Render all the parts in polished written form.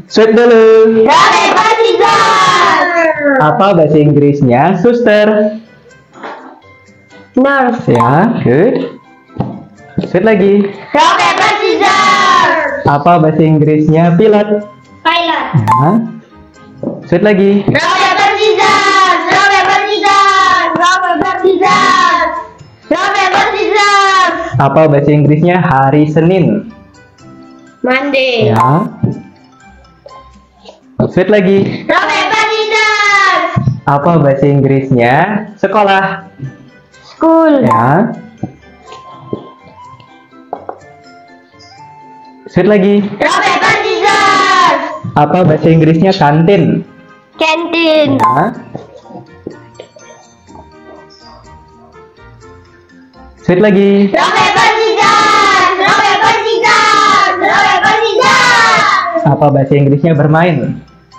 Sweet dulu. Robert Scissors. Apa bahasa Inggrisnya suster? Nurse. Ya, good. Sweet lagi. Robert Scissors. Apa bahasa Inggrisnya pilot? Pilot. Ya. Sweet lagi. Robert Scissors. Robert Scissors. Robert Scissors. Robert Scissors. Apa bahasa Inggrisnya hari Senin? Monday. Ya. Sweet lagi. Robert Scissors. Apa bahasa Inggrisnya sekolah? School. Ya. Sweet lagi. Robert Scissors. Apa bahasa Inggrisnya kantin? Canteen. Ya. Sweet lagi. Robert Scissors. Robert Scissors. Robert Scissors. Apa bahasa Inggrisnya bermain?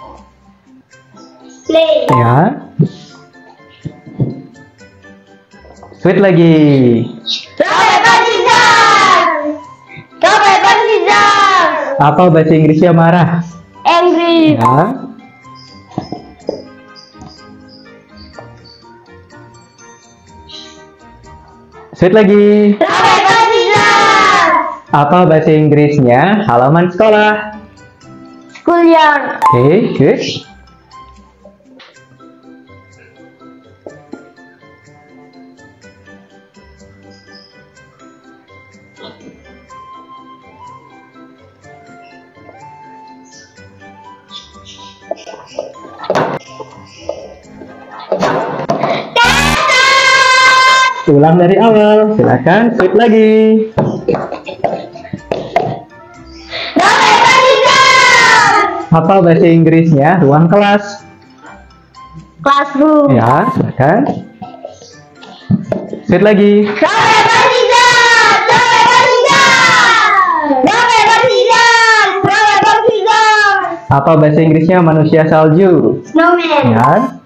Play. Ya. Sweet lagi. Robert Scissors. Robert Scissors. Apa bahasa Inggrisnya marah? Angry. Ya. Sweet lagi. Robert Scissors. Apa bahasa Inggrisnya halaman sekolah? Schoolyard. Oke, good. Ulang dari awal, silakan sweet lagi. Robert Scissors. Apa bahasa Inggrisnya ruang kelas? Classroom. Ya, silakan. Sweet lagi. Robert Scissors. Robert Scissors. Robert Scissors. Robert Scissors. Apa bahasa Inggrisnya manusia salju? Snowman. Ya.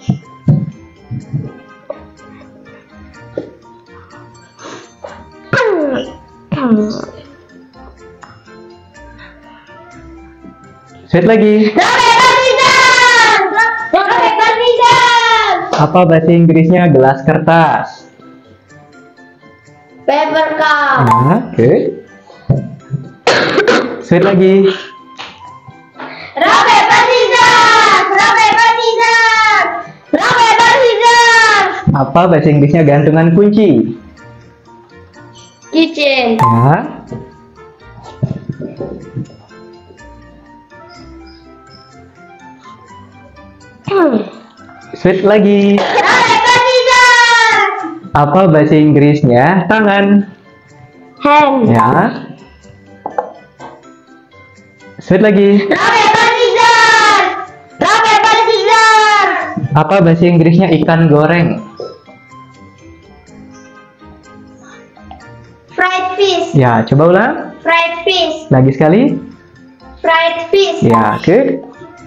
Sweet lagi. Robert Scissors. Robert Scissors. Apa bahasa Inggrisnya gelas kertas? Paper cup. Ya, good. Sweet lagi. Robert Scissors. Robert Scissors. Robert Scissors. Apa bahasa Inggrisnya gantungan kunci? Kitchen. Ya. Sweet lagi. Robert Scissors. Apa bahasa Inggrisnya tangan? Hand. Ya. Sweet lagi. Robert Scissors. Robert Scissors. Apa bahasa Inggrisnya ikan goreng? Fried fish. Ya, coba ulang. Fried fish. Lagi sekali. Fried fish. Ya, good.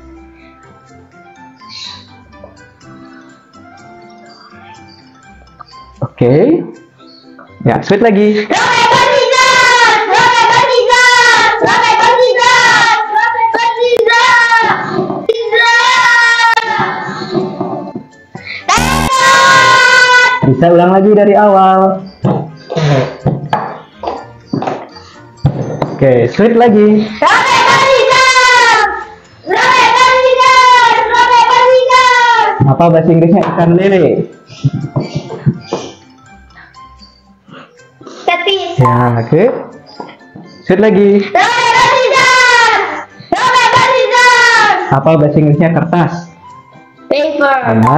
Oke. Ya, sweet lagi. Robert Scissors. Robert Scissors. Robert Scissors. Robert Scissors. Scissors. Bisa ulang lagi dari awal. Oke, sweet lagi. Robert Scissors. Robert Scissors. Robert Scissors. Apa bahasa Inggrisnya ikan lele? Catfish. Ya, oke. Sweet lagi. Robert Scissors. Robert Scissors. Apa bahasa Inggrisnya kertas? Paper. Ya.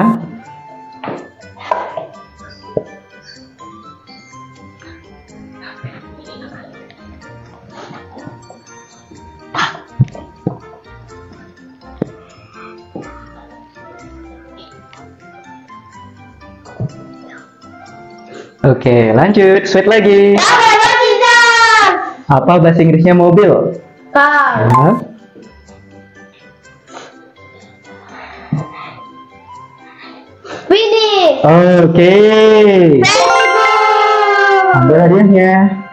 Oke, lanjut. Sweet lagi. Robert Scissors. Apa bahasa Inggrisnya mobil? Car. Ya. Finish. Oke. Thank you. Ambil hadiahnya.